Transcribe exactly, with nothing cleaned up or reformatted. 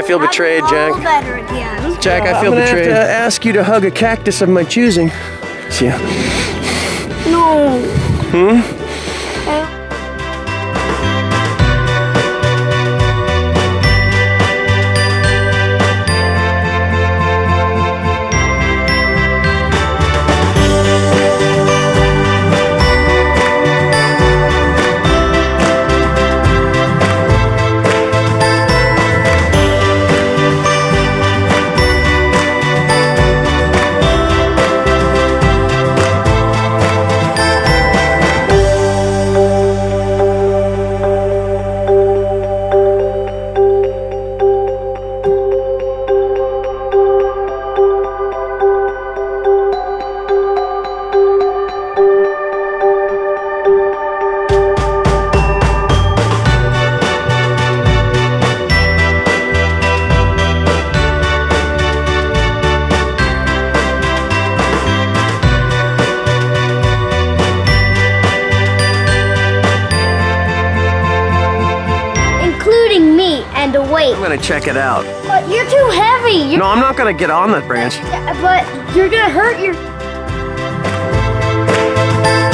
I feel betrayed, Jack. Better again. Jack, I feel I'm gonna betrayed. have to ask you to hug a cactus of my choosing. See ya. No. Hmm? And a weight. I'm gonna check it out. But you're too heavy. You're no, I'm not gonna get on that branch. But you're gonna hurt your...